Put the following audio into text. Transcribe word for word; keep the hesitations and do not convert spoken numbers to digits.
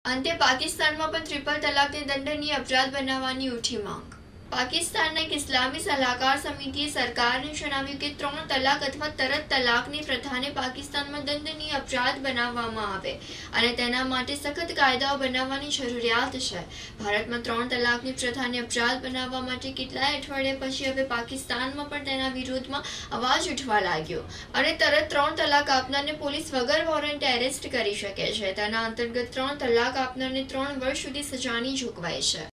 અંતે પાકિસ્તાનમાં પણ ટ્રિપલ તલાકને દંડનીય અપરાધ બનાવવાની ઉઠી માંગ। પાકિસ્તાનના એક ઇસ્લામી સલાહકાર સમિતિએ સરકારને જણાવ્યું કે ત્રણ તલાક અથવા તરત તલાકની પ્રથાને પાકિસ્તાનમાં દંડનીય અપરાધ બનાવવામાં આવે અને તેના માટે સખત કાયદાઓ બનાવવાની જરૂરિયાત છે। ભારતમાં ત્રણ તલાકની પ્રથાને અપરાધ બનાવવા માટે કેટલાય અઠવાડિયા પછી હવે પાકિસ્તાનમાં પણ તેના વિરોધમાં અવાજ ઉઠવા લાગ્યો અને તરત ત્રણ તલાક આપનારને પોલીસ વગર વોરંટે એરેસ્ટ કરી શકે છે। તેના અંતર્ગત ત્રણ તલાક આપનારને ત્રણ વર્ષ સુધી સજાની જોગવાઈ છે।